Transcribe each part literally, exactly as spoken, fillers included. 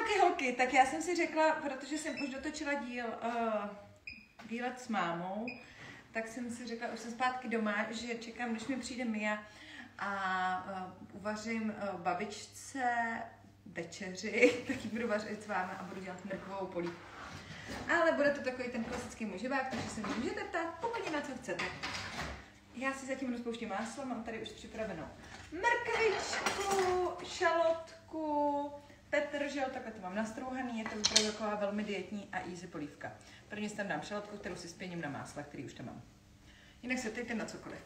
holky, holky, tak já jsem si řekla, protože jsem už dotočila díl uh, výlet s mámou, tak jsem si řekla, už jsem zpátky doma, že čekám, když mi přijde Mia a uh, uvařím uh, babičce večeři, tak ji budu vařit s vámi a budu dělat mrkvovou polívku. Ale bude to takový ten klasický muživák, takže se mi můžete ptát úplně na co chcete. Já si zatím rozpouštím máslo, mám tady už připravenou mrkvičku, šalotku, petržel, takhle to mám nastrouhaný, je to opravdu taková velmi dietní a easy polívka. Prvně si tam dám šalotku, kterou si spěním na másla, který už tam mám. Jinak se ptejte na cokoliv.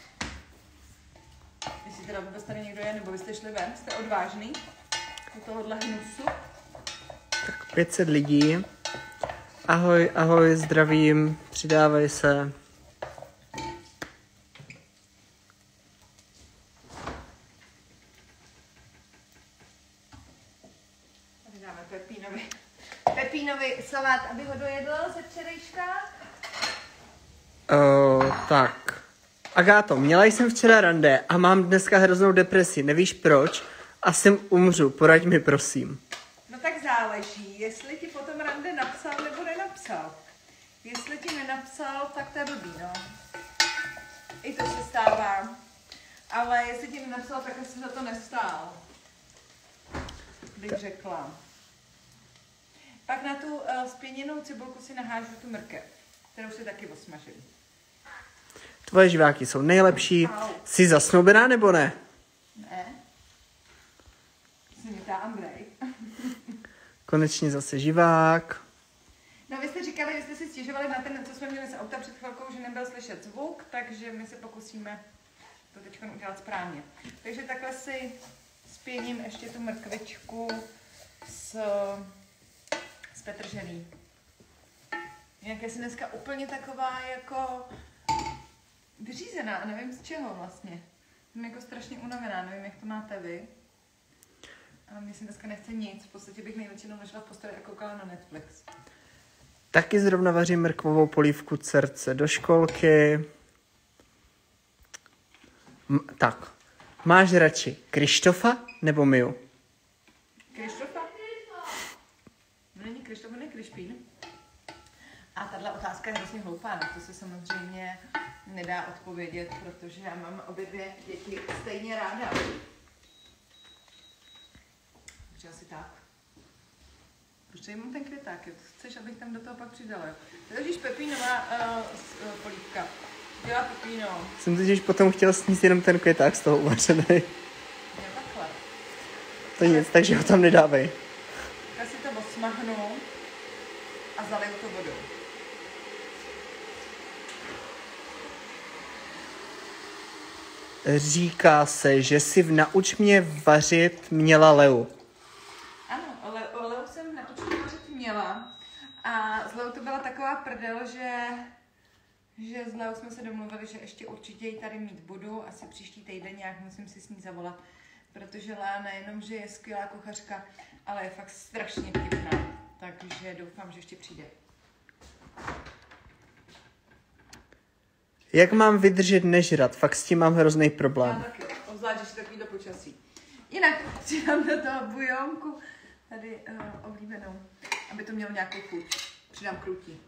Jestli teda vůbec tady někdo je, nebo vy jste šli ven, jste odvážný do tohohle hnusu. Tak pět set lidí. Ahoj, ahoj, zdravím, přidávej se. Tady dáme pepínovi, pepínovi salát, aby ho dojedl ze včerejška. Uh, tak. Agáto, měla jsem včera rande a mám dneska hroznou depresi. Nevíš proč? Asi umřu, poraď mi prosím. No tak záleží, jestli ti potom rande napsal nebo nenapsal. Jestli ti nenapsal, tak to je blbý, no. I to se stává. Ale jestli ti nenapsal, tak asi za to nestál. Bych řekla. Pak na tu uh, spěněnou cibulku si nahážu tu mrkev, kterou si taky osmažím. Tvoje živáky jsou nejlepší. Au. Jsi zasnoubená nebo ne? Ne. Jsi mi ta Andrej. Konečně zase živák. No vy jste říkali, že jste si stěžovali na ten, co jsme měli z auta před chvilkou, že nebyl slyšet zvuk, takže my se pokusíme to teď udělat správně. Takže takhle si spěním ještě tu mrkvičku s, s petrželí. Jinak je si dneska úplně taková jako vyřízená, nevím z čeho vlastně. Jsem jako strašně unavená, nevím, jak to máte vy. Ale mě se dneska nechce nic, v podstatě bych největšinou ležela v posteli a koukala na Netflix. Taky zrovna vařím mrkvovou polívku dcerce do školky. M- tak, máš radši Krištofa nebo Miu? Krištofa? Není Krištof, není Krišpín. A tahle otázka je hrozně hloupá, na to se samozřejmě nedá odpovědět, protože já mám obě dvě děti stejně ráda. Takže asi tak. Proč tady mám ten květák? Chceš, abych tam do toho pak přidala? To je totiž pepínová uh, uh, polívka. Dělá pepíno. Jsem totiž potom chtěl sníst jenom ten květák z toho uvařený. Je takhle. To nic, takže ho tam nedávej. Já si to osmahnu a zaliju to vodou. Říká se, že si v Nauč mě vařit měla Leu. Ano, ale o Leu jsem Nauč vařit měla. A s Leu to byla taková prdel, že, že s Leu jsme se domluvili, že ještě určitě ji tady mít budu. Asi příští týden nějak musím si s ní zavolat. Protože Lea nejenom, že je skvělá kuchařka, ale je fakt strašně vtipná. Takže doufám, že ještě přijde. Jak mám vydržet nežrat? Fakt s tím mám hrozný problém. Já taky, obzvlášť, že takový do počasí. Jinak přidám do toho bujonku, tady uh, oblíbenou, aby to mělo nějakou chuť. Přidám krutí.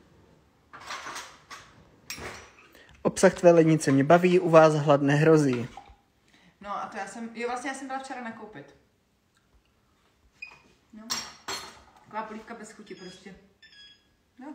Obsah tvé lednice mě baví, u vás hlad nehrozí. No a to já jsem, jo vlastně já jsem byla včera nakoupit. No, taková polívka bez chuti prostě. No.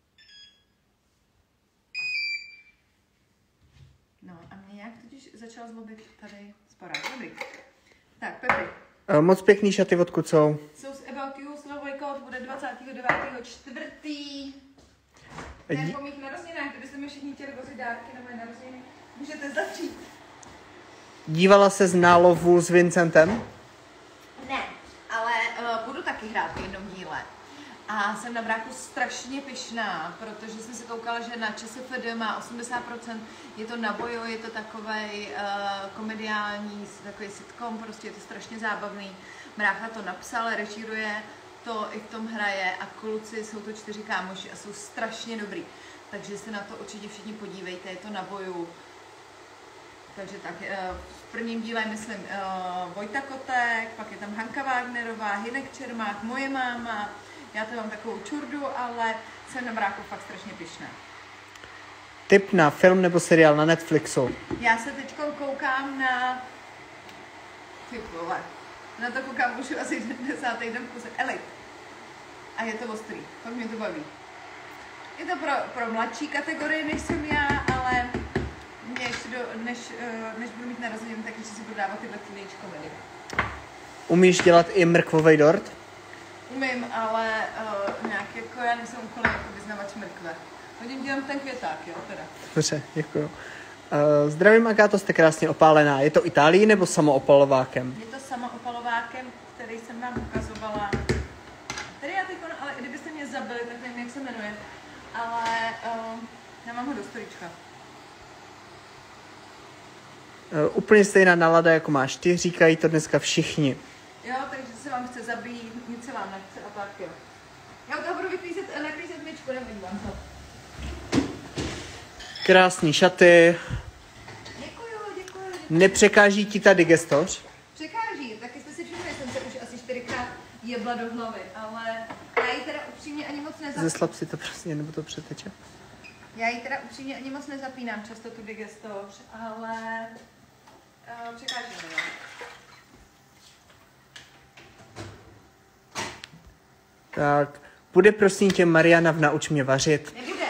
No a mě nějak totiž začal zlobit tady sporák. Dobrý. Tak, Pepry. Moc pěkný šaty, odkud jsou? Jsou z About You, slovoj kód bude dvacátého devátého čtvrtého Ne, po mých narozeninách, kdybyste mi všichni chtěli vozit dárky na moje narozeniny, můžete začít. Dívala se z nálovu s Vincentem? Ne, ale uh, budu taky hrát v jednom díle. A jsem na bráchu strašně pyšná, protože jsem se koukala, že na ČSFD má osmdesát procent, je to na boju, je to takovej uh, komediální, takový sitcom, prostě je to strašně zábavný. Brácha to napsal, režíruje to, i v tom hraje a kluci, jsou to čtyři kámoši a jsou strašně dobrý. Takže se na to určitě všichni podívejte, je to na boju. Takže tak, v prvním díle myslím Vojta Kotek, pak je tam Hanka Wagnerová, Hinek Čermák, moje máma. Já to mám takovou čurdu, ale jsem na mráku fakt strašně pyšná. Tip na film nebo seriál na Netflixu. Já se teď koukám na... Ty vole. Na to koukám už asi desátý den v kuse. Elite. A je to ostrý. Fakt mě to baví. Je to pro, pro mladší kategorii, než jsem já, ale než, do, než, než budu mít narozeniny, tak ještě si budu dávat tyhle teenage komedy. Umíš dělat i mrkvovej dort? Umím, ale uh, nějak jako já nejsem úplně jako vyznavač mrkve. Hodím dělám ten květák, jo, teda. Dobře, děkuju. Uh, zdravím, Agáto, jste krásně opálená. Je to Itálií nebo samoopalovákem? Je to samoopalovákem, který jsem vám ukazovala. Tady já teď, ale kdybyste mě zabili, tak nevím, jak se jmenuje. Ale uh, já mám ho do stolička. Uh, úplně stejná nálada, jako máš ty, říkají to dneska všichni. Jo, takže se vám chce zabít, nic se vám nechce a tak jo. Já u toho budu vyklízet, naklízet myčku, nevím vám to. Krásný šaty. Děkuju, děkuju, děkuju. Nepřekáží ti ta digestoř? Překáží, taky jste si všimli, jsem se už asi čtyřikrát jebla do hlavy, ale já ji teda upřímně ani moc nezapínám. Zeslab si to prostě, nebo to přeteče. Já ji teda upřímně ani moc nezapínám často tu digestoř, ale uh, překáží mi, jo. Tak, bude prosím tě Mariana v Nauč mě vařit. Nebude.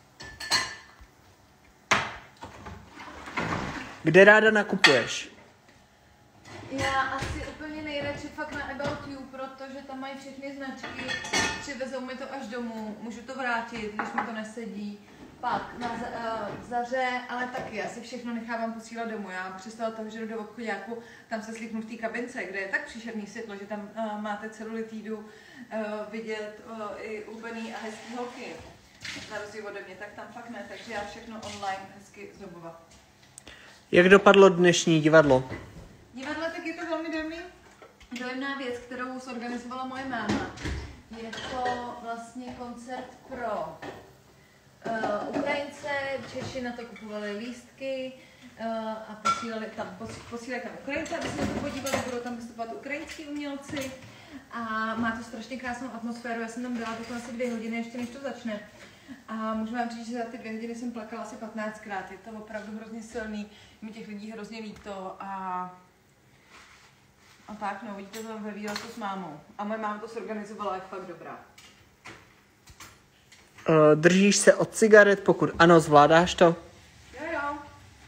Kde ráda nakupuješ? Já asi úplně nejradši fakt na About You, protože tam mají všechny značky, přivezou mi to až domů, můžu to vrátit, když mi to nesedí. Pak na uh, Zaře, ale taky, já si všechno nechávám posílat domů. Já přestala toho, že jdu do obchodáku, tam se slíknu v té kabince, kde je tak příšerný světlo, že tam uh, máte celulitídu uh, vidět uh, i ubený a hezký holky. Na rozdíl ode mě, tak tam fakt ne, takže já všechno online hezky zdobovat. Jak dopadlo dnešní divadlo? Divadlo, tak je to velmi dojemný, dojemná věc, kterou zorganizovala moje máma. Je to vlastně koncert pro uh, Ukrajince, Češi na to kupovali lístky uh, a posílali tam, posílali tam Ukrajince, aby se na to podívali, budou tam vystupovat ukrajinský umělci a má to strašně krásnou atmosféru. Já jsem tam byla dokonce asi dvě hodiny, ještě než to začne. A můžu vám říct, že za ty dvě hodiny jsem plakala asi patnáctkrát. Je to opravdu hrozně silný, mi těch lidí hrozně líto a, a tak, no, vidíte to ve výletu s mámou. A moje máma to zorganizovala, je fakt dobrá. Uh, držíš se od cigaret? Pokud ano, zvládáš to? Jo, jo.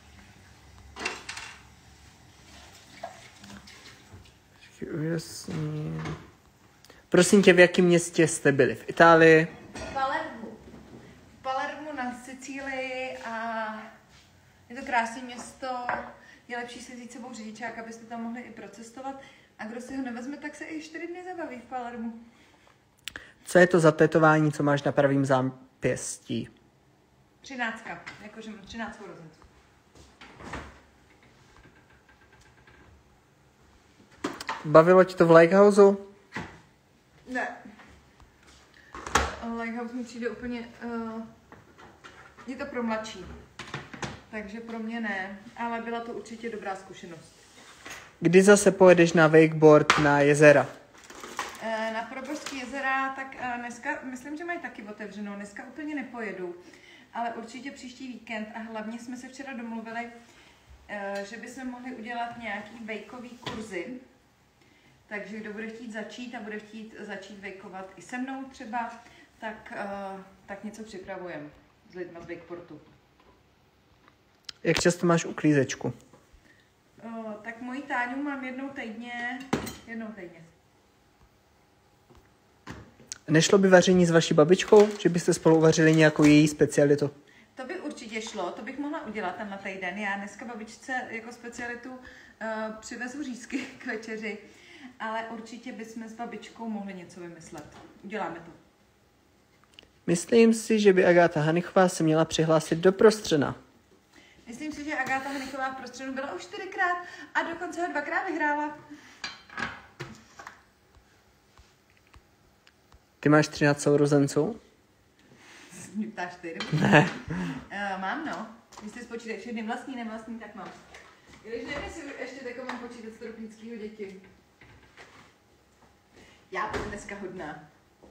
Jasně. Prosím tě, v jakém městě jste byli? V Itálii? V Palermu. V Palermu na Sicílii a je to krásné město. Je lepší si vzít sebou řidičák, abyste tam mohli i procestovat. A kdo si ho nevezme, tak se i čtyři dny zabaví v Palermu. Co je to za tetování, co máš na pravém zápěstí? Třináctka, jakože mám třináct sourozenců. Bavilo ti to v Lighthouseu? Ne. Lighthouse mi přijde úplně... Uh, je to pro mladší. Takže pro mě ne, ale byla to určitě dobrá zkušenost. Kdy zase pojedeš na wakeboard na jezera? Uh, na Probořský jezera, tak uh, dneska, myslím, že mají taky otevřenou. Dneska úplně nepojedu, ale určitě příští víkend a hlavně jsme se včera domluvili, uh, že bychom mohli udělat nějaký vejkový kurzy. Takže kdo bude chtít začít a bude chtít začít vejkovat i se mnou třeba, tak, uh, tak něco připravujeme s lidma z wakeboardu. Jak často máš uklízečku? Uh, tak moji Táňu mám jednou týdně, jednou týdně. Nešlo by vaření s vaší babičkou? Že byste spolu uvařili nějakou její specialitu? To by určitě šlo, to bych mohla udělat ten na týden. Já dneska babičce jako specialitu uh, přivezu řízky k večeři, ale určitě bychom s babičkou mohli něco vymyslet. Uděláme to. Myslím si, že by Agáta Hanichová se měla přihlásit do Prostřena. Myslím si, že Agáta Hanichová v Prostřenu byla už čtyřikrát a dokonce ho dvakrát vyhrála. Ty máš třináct sourozenců? Mě ptáš ty? Ne. Uh, mám, no. Když si spočítají všechny vlastní, nevlastní, tak mám. Když nevím, jestli ještě takové mám počítat stropnického děti. Já budu dneska hodná.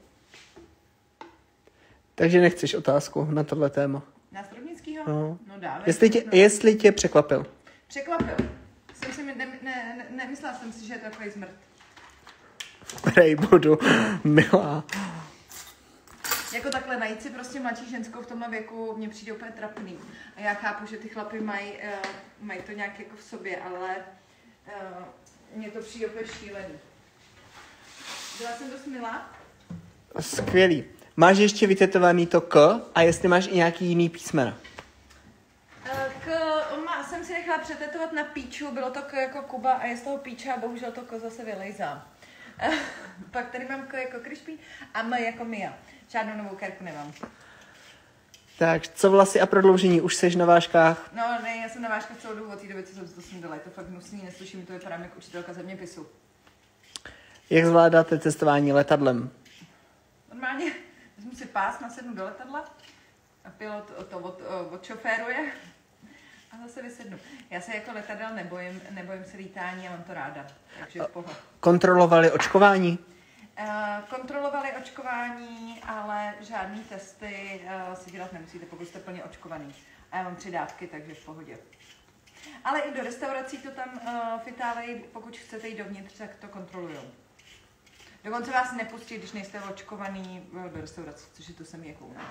Takže nechceš otázku na tohle téma? Na stropnického? No. No dávej. Jestli tě, jestli tě překvapil. Překvapil. Jsem si, ne, ne, ne, nemyslela jsem si, že je to takový zmrt. Prej budu milá. Jako takhle najít si prostě mladší ženskou v tomhle věku mě přijde úplně trapný. A já chápu, že ty chlapy mají, uh, mají to nějak jako v sobě, ale uh, mně to přijde úplně šílený. Byla jsem dost milá? Skvělý. Máš ještě vytetovaný to K a jestli máš i nějaký jiný písmena? K, má, jsem si nechala přetetovat na píču, bylo to K jako Kuba a je z toho píča a bohužel to K zase vylejzá. Pak tady mám K jako Krišpín a M jako Mia. Žádnou novou kérku nemám. Tak, co vlasy a prodloužení? Už seš na vážkách? No ne, já jsem na vážkách celou dobu od té doby, co jsem to snídala. Je to fakt hnusný, neslyším, to vypadám jako učitelka zeměpisu. Jak zvládáte cestování letadlem? Normálně vezmu si pás, nasednu do letadla a pilot to od, odšoféruje a zase vysednu. Já se jako letadel nebojím, nebojím se lítání a mám to ráda, takže v pohodě. Kontrolovali očkování? Uh, kontrolovali očkování, ale žádný testy uh, si dělat nemusíte, pokud jste plně očkovaný. A já mám tři dávky, takže v pohodě. Ale i do restaurací to tam uh, v Itálii, pokud chcete jít dovnitř, tak to kontrolujou. Dokonce vás nepustí, když nejste očkovaný do restaurace, což je to samé jako u nás.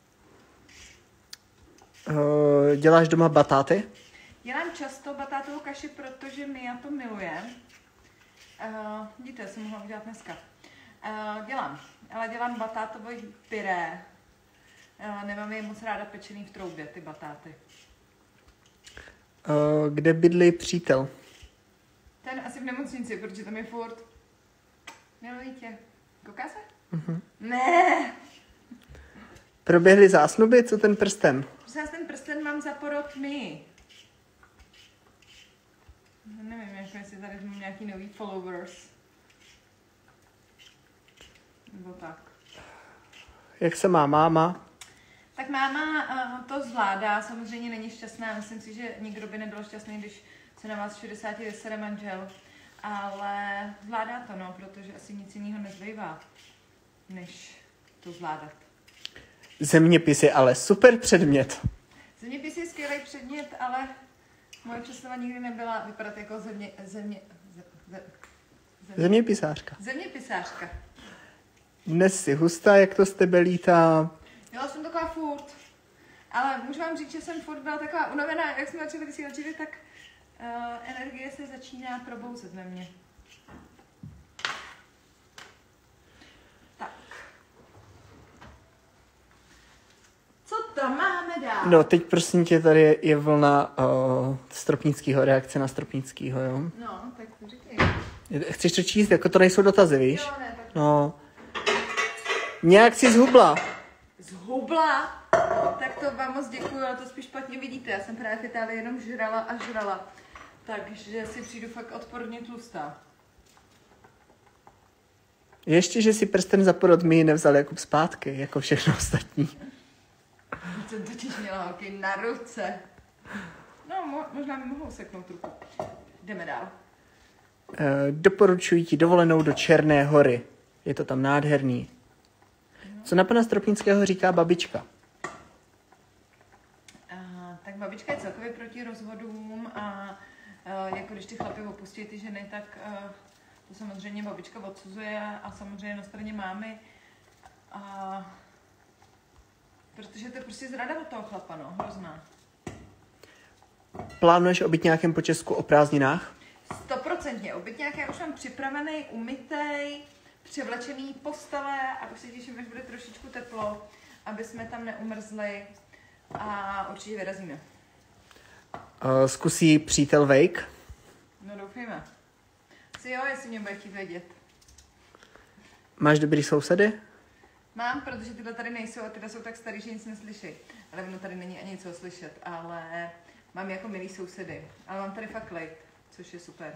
Uh, děláš doma batáty? Dělám často batátovou kaši, protože Mia to miluje. Uh, vidíte, já jsem mohla udělat dneska. Uh, dělám, ale dělám batátový pyré. Uh, nemám je moc ráda pečený v troubě, ty batáty. Uh, kde bydlí přítel? Ten asi v nemocnici, protože tam je furt. Miluji tě. Kouká se? Uh-huh. Ne. Proběhly zásnuby? Co ten prsten? Protože já ten prsten mám za porod my. Nevím, jako jestli tady mám nějaký nový followers. Nebo tak. Jak se má máma? Tak máma uh, to zvládá, samozřejmě není šťastná. Myslím si, že nikdo by nebyl šťastný, když se na vás v šedesáti vysere manžel. Ale zvládá to, no, protože asi nic jiného nezbývá, než to zvládat. Zeměpis je ale super předmět. Zeměpis je skvělý předmět, ale moje představa nikdy nebyla vypadat jako země, země, ze, ze, země, Zeměpisářka. zeměpisářka. Dnes si hustá, jak to z tebe lítá. Já jsem taková furt, ale můžu vám říct, že jsem furt byla taková unavená, jak jsme začali vysílat živě, tak uh, energie se začíná probouzet ve mně. Tak. Co tam máme dál? No, teď prosím tě, tady je, je vlna uh, Stropnickýho, reakce na Stropnickýho, jo? No, tak to říkej. Chceš to číst? Jako to nejsou dotazy, víš? Jo, ne, tak... No. Nějak si zhubla. Zhubla? Tak to vám moc děkuju, ale to spíš špatně vidíte. Já jsem právě v Itálii jenom žrala a žrala. Takže si přijdu fakt odporně tlustá. Ještě, že si prsten za porod mi nevzal Jakub zpátky, jako všechno ostatní. Jsem totiž měla holky na ruce. No, mo- možná mi mohou seknout ruku. Jdeme dál. E, doporučuji ti dovolenou do Černé hory. Je to tam nádherný. Co na pana Stropnického říká babička? Uh, tak babička je celkově proti rozvodům a uh, jako když ty chlapy opustí ty ženy, tak uh, to samozřejmě babička odsuzuje a samozřejmě na straně mámy. A protože to je prostě zrada od toho chlapa, no, hrozná. Plánuješ obyt nějakém po Česku o prázdninách? Stoprocentně. Obytňák já už mám připravený, umytej, převlečený postele a už se těším, až bude trošičku teplo, aby jsme tam neumrzli a určitě vyrazíme. Uh, zkusí přítel Wake? No doufejme. Si jo, jestli mě bude chtít vědět. Máš dobrý sousedy? Mám, protože tyhle tady nejsou a tyhle jsou tak starý, že nic neslyší. Ale ono tady není ani co slyšet, ale mám jako milý sousedy. Ale mám tady fakt klid, což je super.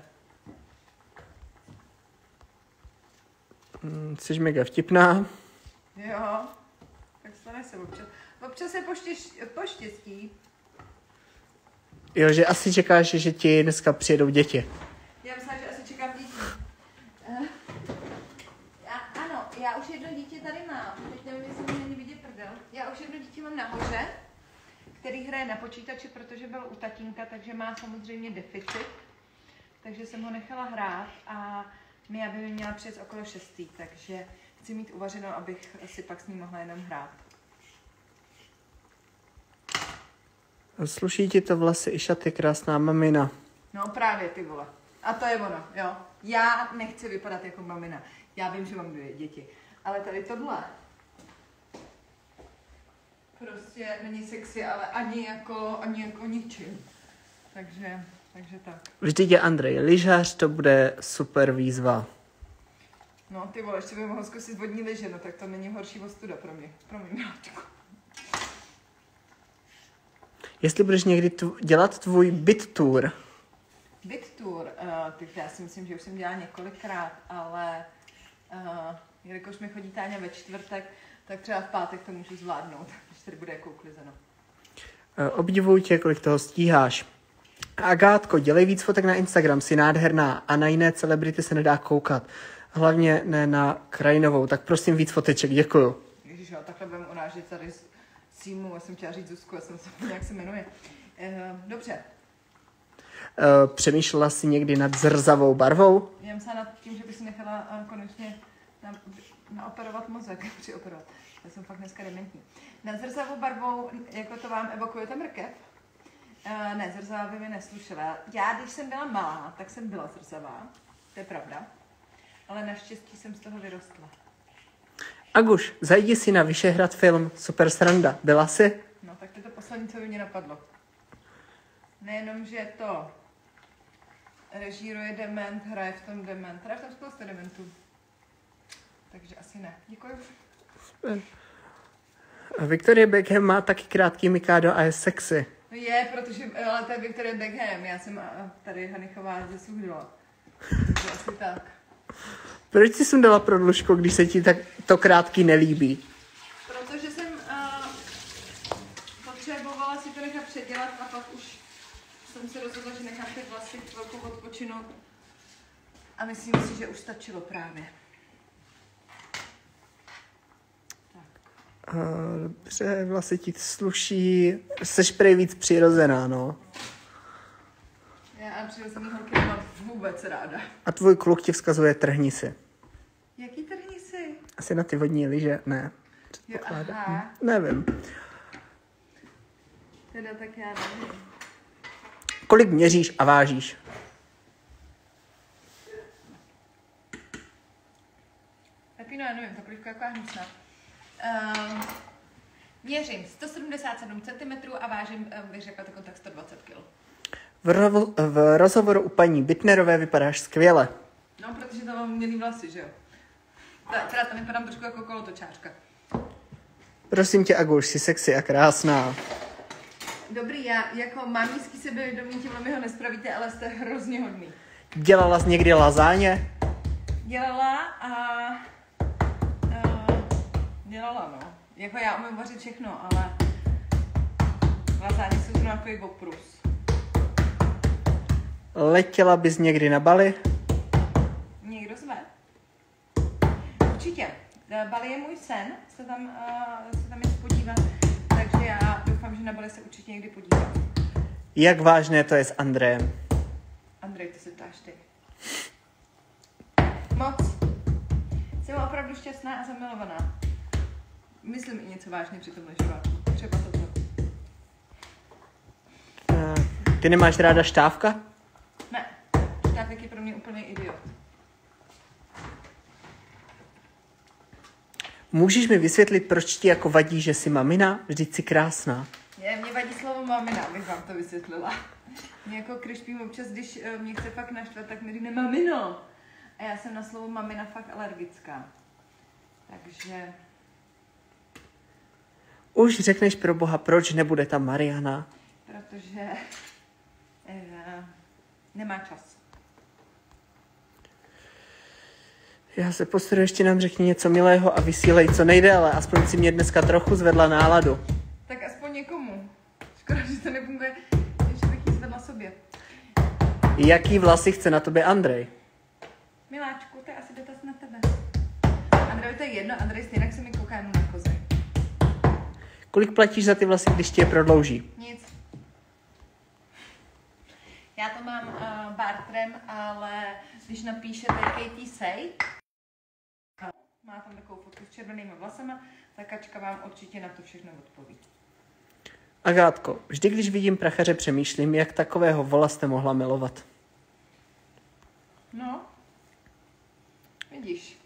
Mm, jsi mega vtipná. Jo, tak stane se občas. Občas se poštěš, poštěstí. Jo, že asi čekáš, že ti dneska přijedou děti. Já myslím, že asi čekám děti. Uh, já, ano, já už jedno dítě tady mám. Teď nevím, jestli mi není vidět prdel. Já už jedno dítě mám nahoře, který hraje na počítači, protože byl u tatínka, takže má samozřejmě deficit. Takže jsem ho nechala hrát a Mia by mi měla přijet okolo šestý, takže chci mít uvařeno, abych si pak s ní mohla jenom hrát. Sluší ti to vlasy i šaty, krásná mamina. No právě, ty vole. A to je ono, jo. Já nechci vypadat jako mamina. Já vím, že mám dvě děti. Ale tady tohle prostě není sexy, ale ani jako, ani jako ničím. Takže, takže tak. Vždyť je Andrej lyžař, to bude super výzva. No ty vole, ještě bych mohl zkusit vodní lyže, no tak to není horší ostuda pro mě. Pro mě, miláčku. Jestli budeš někdy tv- dělat tvůj bit tour. Bit tour, uh, ty, já si myslím, že už jsem dělala několikrát, ale uh, jelikož mi chodí Táňa ve čtvrtek, tak třeba v pátek to můžu zvládnout, když tady bude jako uklizeno. Obdivuju tě, kolik toho stíháš. Agátko, dělej víc fotek na Instagram, jsi nádherná a na jiné celebrity se nedá koukat. Hlavně ne na Krajinovou, tak prosím víc foteček, děkuju. Ježíš, jo, takhle budeme urážet tady s Símu, já jsem chtěla říct Zuzku, já jsem se nějak se jmenuje. Uh, dobře. Uh, přemýšlela jsi někdy nad zrzavou barvou? Já jsem nad tím, že bych si nechala uh, konečně na, naoperovat mozek, přioperovat. Já jsem fakt dneska dementní. Nad zrzavou barvou, jako to vám evokuje ta mrkev? Uh, ne, zrzavá by mi neslušela. Já, když jsem byla malá, tak jsem byla zrzavá, to je pravda. Ale naštěstí jsem z toho vyrostla. Aguš, zajdi si na Vyšehrad film Super sranda. Byla jsi? No, tak to je to poslední, co by mě napadlo. Nejenom, že to režíruje dement, hraje v tom dement. Hraje v tom spousta dementů. Takže asi ne. Děkuji. Victoria Beckham má taky krátký mikádo a je sexy. No je, protože ale to je Victoria Beckham. Já jsem tady Hanichová ze Suhdala. Takže asi tak. Proč jsi sundala prodlužku, když se ti tak to krátký nelíbí? Protože jsem uh, potřebovala si to nechat předělat a pak už jsem se rozhodla, že nechám ty vlasy chvilku odpočinout. A myslím si, že už stačilo právě. Tak. Uh, dobře, vlasy ti sluší. Seš prej víc přirozená, no. Já a přirozený holky nemám vůbec ráda. A tvůj kluk ti vzkazuje trhni si. Jaký trhni si? Asi na ty vodní lyže? Ne. Jo, aha. Nevím. Teda tak já nevím. Kolik měříš a vážíš? Pepino, já nevím, ta polívka je taková hnusná. Um, měřím sto sedmdesát sedm centimetrů a vážím, bych řekla, tak sto dvacet kilogramů. V, rovo, v rozhovoru u paní Bitnerové vypadáš skvěle. No, protože tam mám mělý vlasy, že jo? Teda tam vypadám trošku jako kolotočářka. Prosím tě, Aguš, jsi sexy a krásná. Dobrý, já jako mamíský sebevědomí tímhle mi ho nespravíte, ale jste hrozně hodný. Dělala jsi někdy lazáně? Dělala a... Uh, dělala, no. Jako já umím vařit všechno, ale... Lazáně jsou to takový oprus. Letěla bys někdy na Bali? Někdo zve? Určitě. Bali je můj sen, se tam, uh, se tam jít podívat, takže já doufám, že na Bali se určitě někdy podívám. Jak vážné to je s Andrejem? Andrej, ty se ptáš ty. Moc. Jsem opravdu šťastná a zamilovaná. Myslím i něco vážně při tom lyžování. Třeba toto. Uh, ty nemáš ráda Štávka? Ne, Štávek je pro mě úplný idiot. Můžeš mi vysvětlit, proč ti jako vadí, že jsi mamina? Vždyť jsi krásná. Je, mě vadí slovo mamina, abych vám to vysvětlila. Mě jako krišpím občas, když mě chce fakt naštvat, tak mi říká mamino. A já jsem na slovo mamina fakt alergická. Takže... Už řekneš pro boha, proč nebude ta Mariana? Protože... Eh, nemá čas. Já se postaru, ještě nám řekni něco milého a vysílej co nejde, ale aspoň si mě dneska trochu zvedla náladu. Tak aspoň někomu. Škoda, že to nefunguje, že bych jí zvedla sobě. Jaký vlasy chce na tobě Andrej? Miláčku, to je asi dotaz na tebe. Andrej, to je jedno, Andrej stejně se mi kouká jenom na kozy. Kolik platíš za ty vlasy, když ti je prodlouží? Nic. Já to mám uh, bartrem, ale když napíšete Katie Say, má tam takovou fotku s červenými vlasama, ta Kačka vám určitě na to všechno odpoví. Agátko, vždy, když vidím prachaře, přemýšlím, jak takového vola jste mohla milovat. No, vidíš.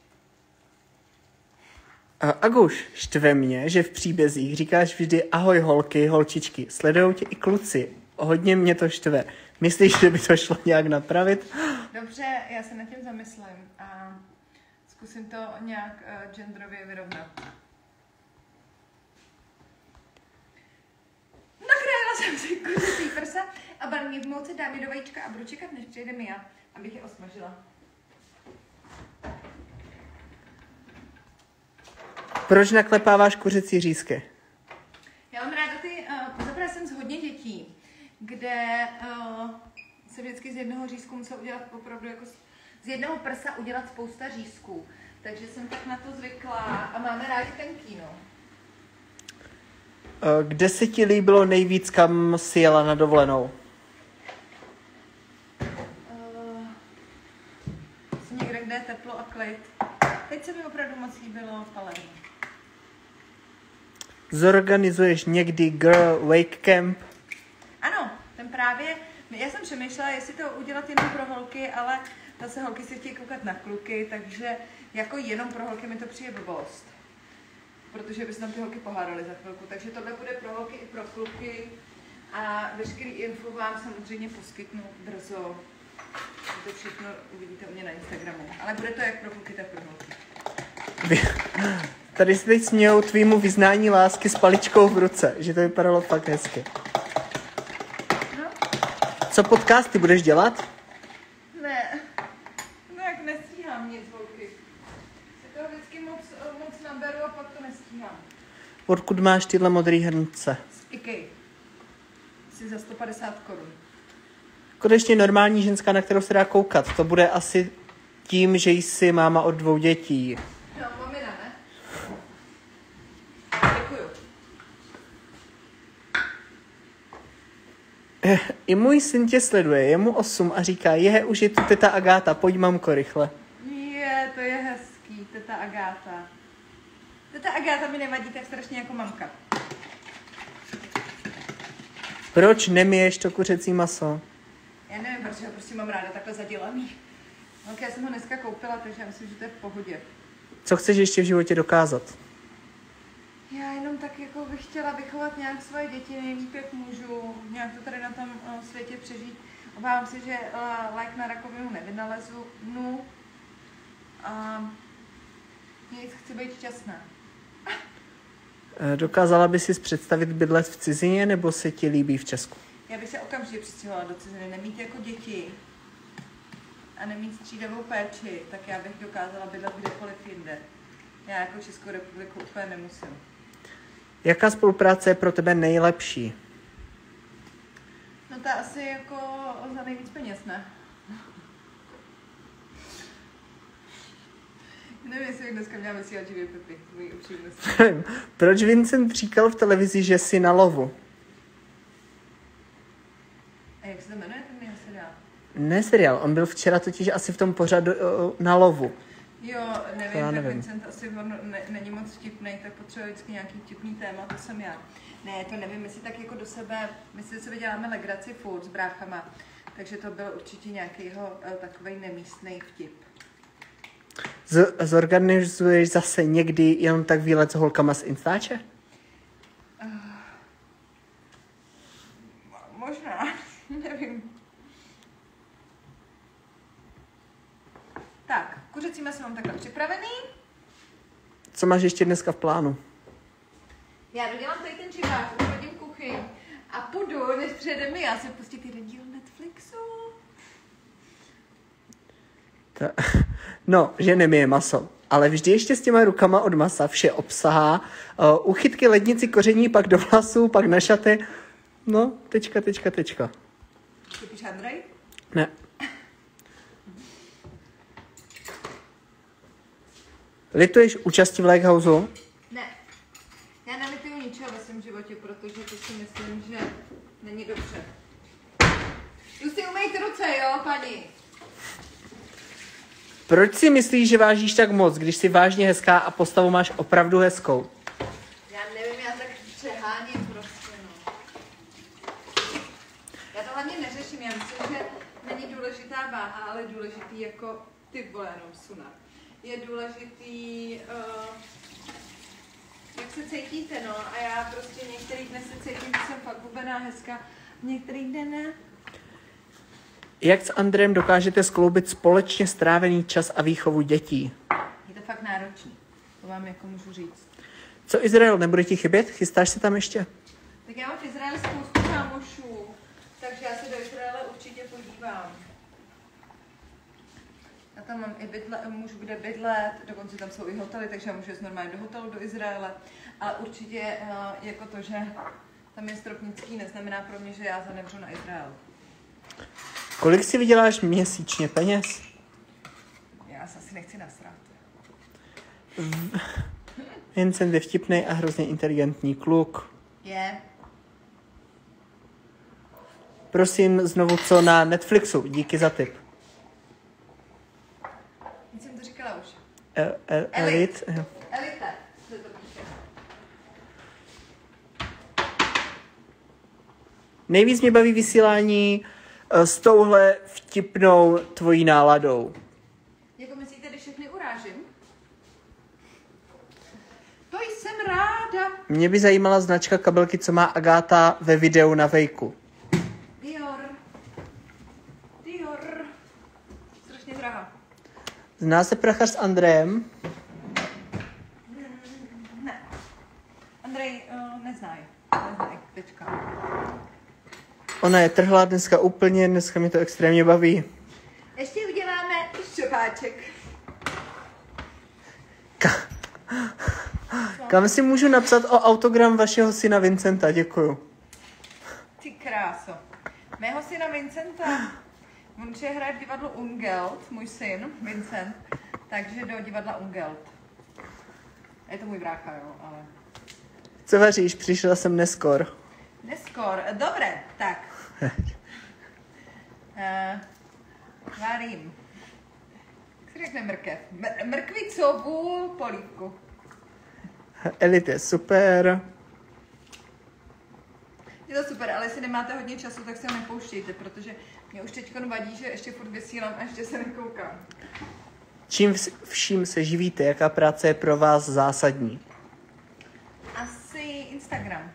A Aguš, štve mě, že v příbězích říkáš vždy ahoj holky, holčičky. Sledujou tě i kluci. Hodně mě to štve. Myslíš, že by to šlo nějak napravit? Dobře, já se nad tím zamyslím a zkusím to nějak uh, genderově vyrovnat. Nakrájela jsem si kuřecí prsa a barvní v mouce dám je do vajíčka a budu čekat, než přijde Mia, abych je osmažila. Proč naklepáváš kuřecí řízky? Já mám ráda ty, uh, zaprvé jsem z hodně dětí, kde uh, se vždycky z jednoho řízku musel udělat opravdu jako z, z jednoho prsa udělat spousta řízků. Takže jsem tak na to zvyklá a máme rádi tenký, no. Kde se ti líbilo nejvíc, kam jsi jela na dovolenou? Uh, jsem někde, kde je teplo a klid. Teď se mi opravdu moc líbilo v Palermu. Zorganizuješ někdy Girl Wake Camp? Ano, ten právě, já jsem přemýšlela, jestli to udělat jenom pro holky, ale zase holky si chtějí koukat na kluky, takže jako jenom pro holky mi to přijde blbost. Protože by se tam ty holky pohádaly za chvilku. Takže tohle bude pro holky i pro kluky a veškerý info vám samozřejmě poskytnu brzo. To všechno uvidíte u mě na Instagramu. Ale bude to jak pro kluky, tak pro holky. Tady se teď smějou tvýmu vyznání lásky s paličkou v ruce, že to vypadalo fakt hezky. No? Co podcasty budeš dělat? Ne. No jak nestíhám nic, holky. Se toho vždycky moc, moc naberu a pak to nestíhám. Odkud máš tyhle modrý hrnce? Z IKEA. Asi za sto padesát korun. Konečně normální ženská, na kterou se dá koukat. To bude asi tím, že jsi máma od dvou dětí. No, mamina, ne? Děkuju. I můj syn tě sleduje, je mu osm a říká, je, už je tu teta Agáta, pojď mamko rychle. Je, to je hezký, teta Agáta. Teta Agáta mi nevadí tak strašně jako mamka. Proč nemiješ to kuřecí maso? Já nevím, protože ho prostě mám ráda takhle zadělaný. No, já jsem ho dneska koupila, takže já myslím, že to je v pohodě. Co chceš ještě v životě dokázat? Já jenom tak jako bych chtěla vychovat nějak svoje děti nejlíp, jak můžu, nějak to tady na tom uh, světě přežít. Obávám se, že uh, lék na rakovinu nevynalezu. No. A nic, chci být šťastná. Dokázala by si představit bydlet v cizině, nebo se ti líbí v Česku? Já bych se okamžitě přistěhovala do ciziny, nemít jako děti a nemít střídavou péči, tak já bych dokázala bydlet kdekoliv jinde. Já jako Českou republiku úplně nemusím. Jaká spolupráce je pro tebe nejlepší? No ta asi jako za nejvíc peněz, ne? Nevím, jestli bych dneska měla vysílat živě Pepi, tvojí upřímnost. Proč Vincent říkal v televizi, že jsi na lovu? A jak se to jmenuje ten jeho seriál? Ne seriál, on byl včera totiž asi v tom pořadu uh, na lovu. Jo, nevím, já tak nevím. Vincent asi on ne, není moc vtipnej, tak potřebuje vždycky nějaký vtipný téma, to jsem já. Ne, to nevím, my si tak jako do sebe, my si do sebe děláme legraci furt s bráchama, takže to byl určitě nějaký jeho uh, takovej nemístnej vtip. Z- zorganizuješ zase někdy jenom tak výlet s holkama z Instače? Uh, možná, nevím. Tak, kuřecí maso mám takhle připravený. Co máš ještě dneska v plánu? Já dodělám tady ten čivák, uhodím kuchyň a půjdu, než přijede mi, já si pustit jeden díl Netflixu. Ta, no, že nemije maso, ale vždy ještě s těma rukama od masa vše obsahá. Uh, uchytky, lednici, koření, pak do vlasů, pak na šaty. No, tečka, tečka, tečka. Co píš Andrej? Ne. Lituješ účasti v Likehouseu? Ne. Já nelituju ničeho ve svém životě, protože to si myslím, že není dobře. Jdu si umýt ruce, jo, paní? Proč si myslíš, že vážíš tak moc, když jsi vážně hezká a postavu máš opravdu hezkou? Já nevím, já tak přeháním prostě, no. Já to hlavně neřeším, já myslím, že není důležitá váha, ale důležitý jako ty vole, jenom suna. Je důležitý, uh, jak se cítíte, no. A já prostě některý dny se cítím, že jsem fakt hubená, hezká, některý dny ne. Jak s Andrejem dokážete skloubit společně strávený čas a výchovu dětí? Je to fakt náročný, to vám jako můžu říct. Co Izrael, nebude ti chybět? Chystáš se tam ještě? Tak já mám v Izraeli spoustu kámošů, takže já se do Izraele určitě podívám. Já tam mám i bydle, můžu kde bydlet, dokonce tam jsou i hotely, takže já můžu jít normálně do hotelu do Izraele. Ale určitě jako to, že tam je Stropnický, neznamená pro mě, že já zanevřu na Izrael. Kolik si vyděláš měsíčně peněz? Já se asi nechci nasrát. Vincent je vtipný a hrozně inteligentní kluk. Je. Prosím, znovu co na Netflixu. Díky za tip. Nic jsem to říkala už. El, el, Elit. Elit. Elita. Se to píše. Nejvíc mě baví vysílání s touhle vtipnou tvojí náladou. Jako myslíte, když všechny urážím? To jsem ráda. Mě by zajímala značka kabelky, co má Agáta ve videu na Vejku. Dior. Dior. Strašně drahá. Zná se prachař s Andrejem? Ne. Andrej, uh, neznají. Neznají, tečka. Ona je trhlá dneska úplně, dneska mě to extrémně baví. Ještě uděláme šopáček. Ka- Kam si můžu napsat o autogram vašeho syna Vincenta? Děkuju. Ty kráso. Mého syna Vincenta, on určitě hraje v divadlu Ungelt, můj syn Vincent, takže do divadla Ungelt. Je to můj brácha, jo, ale... Co vaříš? Přišla jsem neskor. Neskor, dobré, tak. uh, varím. Jak se řekne mrkev? Mr- mrkvicovou polívku. Elit je super. Je to super, ale jestli nemáte hodně času, tak se ho nepouštějte, protože mě už teď vadí, že ještě furt vysílám a ještě se nekoukám. Čím vším se živíte? Jaká práce je pro vás zásadní? Asi Instagram.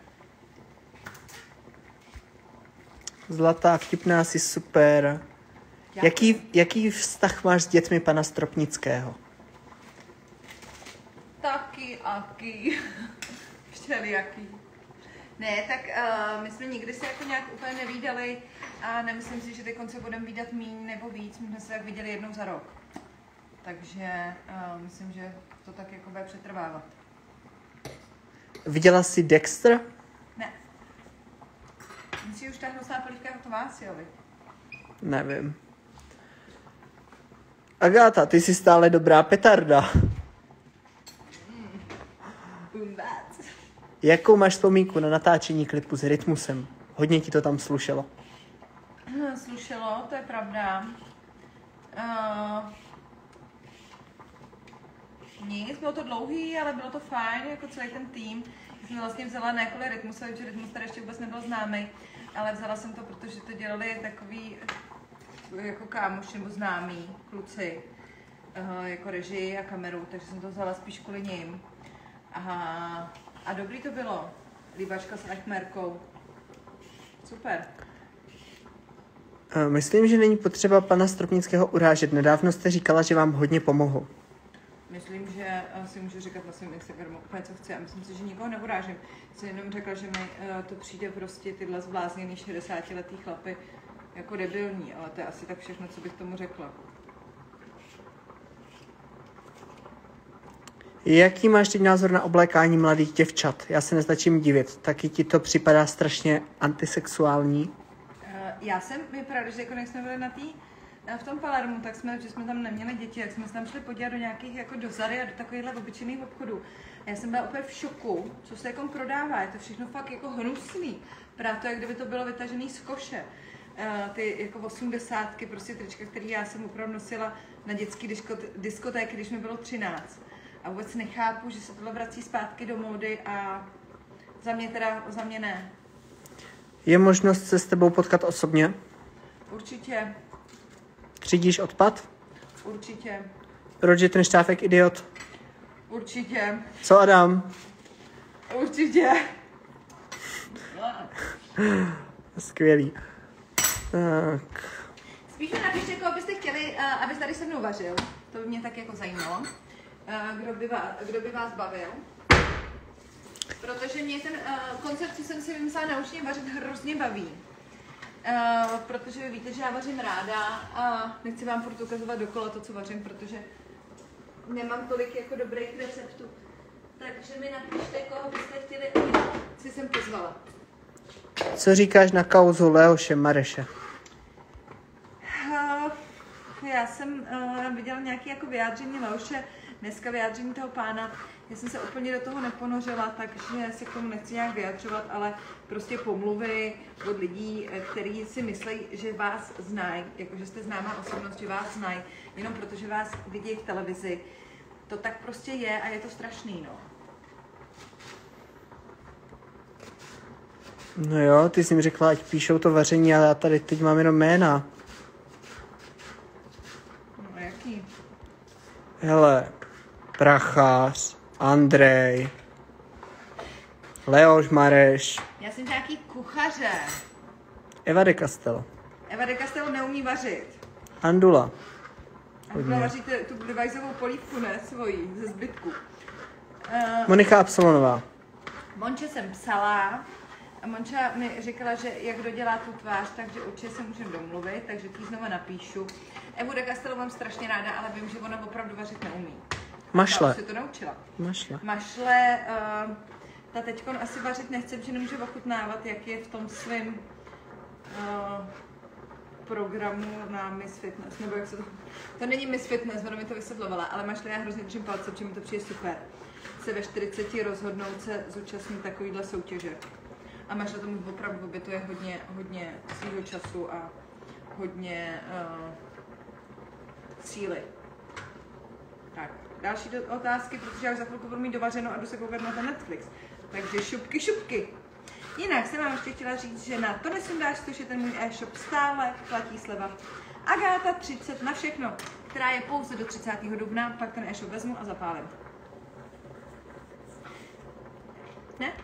Zlatá, vtipná, jsi super. Jaký, jaký vztah máš s dětmi pana Stropnického? Taky, aký. Všelijaký. Ne, tak uh, my jsme nikdy se jako nějak úplně nevídali a nemyslím si, že teď se budeme vídat míň nebo víc. My jsme se tak viděli jednou za rok. Takže uh, myslím, že to tak jako bude přetrvávat. Viděla jsi Dexter? Ne. Myslíš, už ta hnusná polívka je hotová, Silvi? Nevím. Agáta, ty jsi stále dobrá petarda. Boom bad. Jakou máš vzpomínku na natáčení klipu s Rytmusem? Hodně ti to tam slušelo. Slušelo, to je pravda. Uh, nic, bylo to dlouhý, ale bylo to fajn, jako celý ten tým. Jsem vlastně vzala ne kvůli Rytmusovi, protože Rytmus tady ještě vůbec nebyl známý, ale vzala jsem to, protože to dělali takový jako kámoši nebo známí kluci, uh, jako režii a kameru, takže jsem to vzala spíš kvůli nim. Aha. A dobrý to bylo. Líbačka s Achmerkou. Super. Myslím, že není potřeba pana Stropnického urážet. Nedávno jste říkala, že vám hodně pomohl. Myslím, že si můžu říkat na svém Instagramu úplně, co chci. A myslím si, že nikoho neurážím. Jsem jenom řekla, že mi uh, to přijde prostě tyhle zblázněný šedesátiletý chlapy jako debilní, ale to je asi tak všechno, co bych tomu řekla. Jaký máš teď názor na oblékání mladých děvčat? Já se nestačím divit. Taky ti to připadá strašně antisexuální? Uh, já jsem, je pravda, že jako jak jsme byli na tý, v tom Palermu, tak jsme, že jsme tam neměli děti, jak jsme se tam šli podívat do nějakých jako do Zary a do takovýchhle obyčejných obchodů. A já jsem byla úplně v šoku, co se jako prodává, je to všechno fakt jako hnusný. Právě to, jak kdyby to bylo vytažený z koše. Uh, ty jako osmdesátky, prostě trička, který já jsem opravdu nosila na dětský diskotéky, když mi bylo třináct. A vůbec nechápu, že se tohle vrací zpátky do módy a za mě teda, za mě ne. Je možnost se s tebou potkat osobně? Určitě. Třídíš odpad? Určitě. Roger ten Štávek idiot? Určitě. Co Adam? Určitě. Skvělý. Tak. Spíš mi napište, koho byste chtěli, aby tady se mnou vařil. To by mě tak jako zajímalo. Kdo by vás, kdo by vás bavil. Protože mě ten uh, koncept, co jsem si vymyslela naučně vařit, hrozně baví. Uh, protože vy víte, že já vařím ráda a nechci vám furt ukazovat dokola to, co vařím, protože nemám tolik jako dobrých receptů. Takže mi napište, koho byste chtěli, aby si jsem pozvala. Co říkáš na kauzu Leoše Mareše? Uh, já jsem uh, viděla nějaké jako vyjádření Leoše, dneska vyjádření toho pána. Já jsem se úplně do toho neponořila, takže se k tomu nechci nějak vyjadřovat, ale prostě pomluvy od lidí, kteří si myslí, že vás znají, jakože jste známá osobnost, že vás znají, jenom protože vás vidí v televizi. To tak prostě je a je to strašný, no. No jo, ty jsi mi řekla, ať píšou to vaření, ale já tady teď mám jenom jména. No jaký? Hele, Prachař, Andrej, Leoš Mareš. Já jsem nějaký kuchaře. Eva de Castell. Eva de Castell neumí vařit. Andula. Andula vaří tu devajzovou polívku, ne svoji, ze zbytku. Uh, Monika Absolonová. Monče jsem psala. A Monča mi říkala, že jak dodělá tu tvář, takže určitě se můžeme domluvit, takže ti znova napíšu. Evu de Castell mám strašně ráda, ale vím, že ona opravdu vařit neumí. Mašle. Já už si to naučila. Mašle. Mašle, uh, ta teďkon asi vařit nechce, protože nemůže ochutnávat, jak je v tom svém uh, programu na Miss Fitness, nebo jak se to... To není Miss Fitness, ona mi to vysvětlovala, ale Mašle, já hrozně držím palce, protože mi to přijde super. Se ve čtyřiceti rozhodnout se zúčastnit takovýhle soutěže. A Mašle tomu opravdu obětuje hodně, hodně svýho času a hodně uh, síly. Tak, další do, otázky, protože já už za chvilku budu mít dovařeno a jdu se koukat na ten Netflix. Takže šupky, šupky. Jinak jsem vám ještě chtěla říct, že na to nesundáš, což je ten můj e-shop, stále platí sleva Agáta třicet na všechno, která je pouze do třicátého dubna, pak ten e-shop vezmu a zapálím. Ne?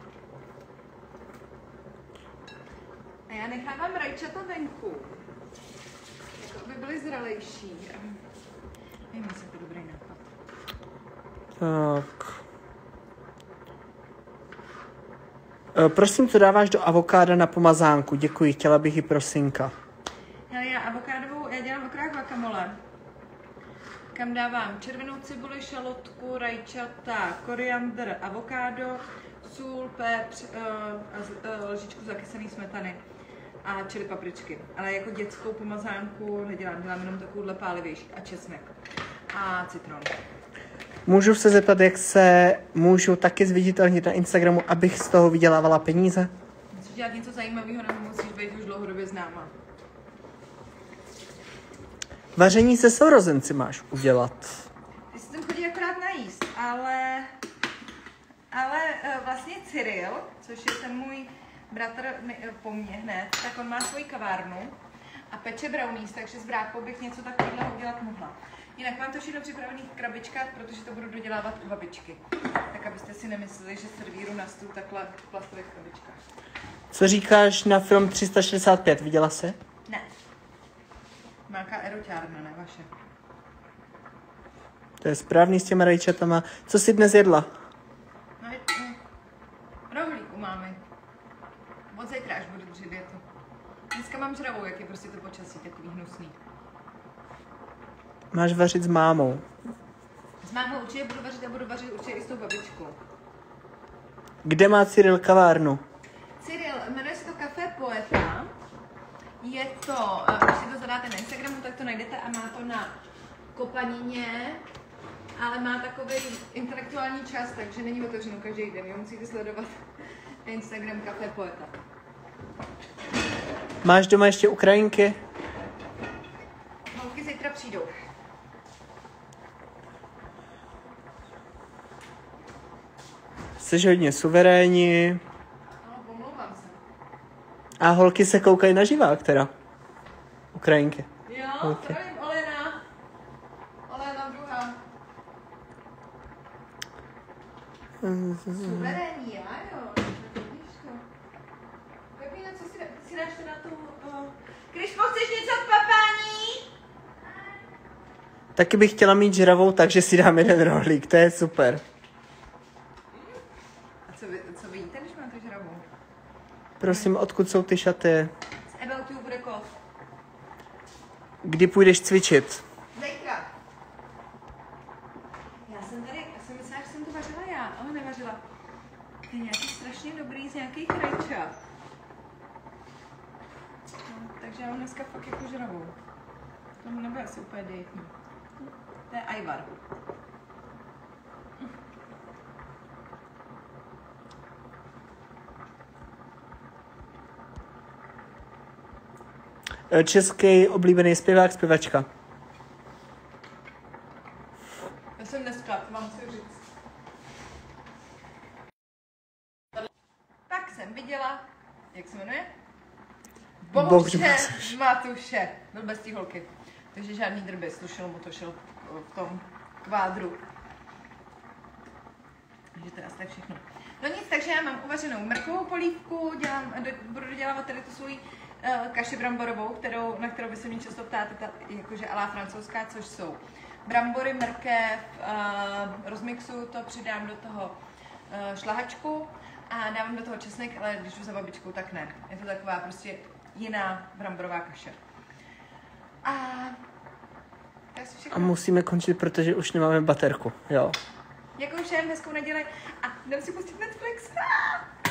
A já nechávám rajčata venku, jako aby byly zralejší. Nevím, jestli to je dobrý nápad. Tak. E, prosím, co dáváš do avokáda na pomazánku? Děkuji, chtěla bych ji pro synka. Hele, já avokádovou, já dělám okrát guacamole. Kam dávám červenou cibuli, šalotku, rajčata, koriandr, avokádo, sůl, pepř uh, a uh, lžičku zakysaný smetany a čili papričky. Ale jako dětskou pomazánku nedělám, dělám jenom takovouhle pálivější a česnek a citron. Můžu se zeptat, jak se můžu taky zviditelnit na Instagramu, abych z toho vydělávala peníze? Musíš dělat něco zajímavého, nebo musíš být už dlouhodobě známa. Vaření se sourozenci máš udělat. Ty si tam chodí akorát najíst, ale, ale vlastně Cyril, což je ten můj bratr po mně hned, tak on má svoji kavárnu a peče brownies, takže s brákou bych něco takového udělat mohla. Jinak mám to všechno připravené v krabičkách, protože to budu dodělávat u babičky. Tak abyste si nemysleli, že servíru na stůl takhle v plastových krabičkách. Co říkáš na film tři sta šedesát pět? Viděla jsi? Ne. Nějaká eroťárna, ne vaše. To je správný s těma rajčatama. Co jsi dnes jedla? No, no. Rohlík u mámy. Od zítra, až budu držet dietu. Dneska mám žravou, jak je prostě to počasí takový hnusný. Máš vařit s mámou. S mámou určitě budu vařit a budu vařit určitě i s tou babičkou. Kde má Cyril kavárnu? Cyril, jmenuje se to Café Poeta. Je to, když si to zadáte na Instagramu, tak to najdete a má to na Kopanině, ale má takový intelektuální čas, takže není otevřenou každý den. Jo, musíte sledovat Instagram Café Poeta. Máš doma ještě Ukrajinky? Holky zítra přijdou. Jsi hodně suverénní. No, pomlouvám se. A holky se koukají na živák teda. Ukrajinky. Jo, Holky. zdravím Olena. Olena druhá. Suverénní, já jo. Vidíš to. Pepína, co si, dá, si dáš teda tu... Uh... Kryško, chceš něco k papání? Taky bych chtěla mít žravou, takže si dám jeden rohlík, to je super. A co vy, co vy jíte, když máte žravou? Prosím, odkud jsou ty šaty? Z Ebeltiu bude kov. Kdy půjdeš cvičit? Zítra. Já jsem tady, já jsem myslela, že jsem to vařila já, ale nevařila. To je nějaký strašně dobrý z nějakých rajčat. No, takže já mám dneska fakt jako žravou. To mi nebude asi úplně dietní. To je ajvar. Český oblíbený zpěvák, zpěvačka. Já jsem dneska, to vám chci říct. Tak jsem viděla, jak se jmenuje? Bohuše Matuše. Matuše. Byl bez té holky. Takže žádný drby, slušel mu to šel v tom kvádru. Takže to je asi tak všechno. No nic, takže já mám uvařenou mrkvovou polívku, dělám, do, budu dodělávat tady tu svou uh, kaši bramborovou, kterou, na kterou vy se mě často ptáte, ta, jakože alá francouzská, což jsou brambory, mrkev, uh, rozmixuju to, přidám do toho uh, šlahačku a dávám do toho česnek, ale když jdu za babičkou, tak ne. Je to taková prostě jiná bramborová kaše. A to je asi všechno. A musíme končit, protože už nemáme baterku, jo. Jako všem hezkou neděli a jdem si pustit Netflix. Ah!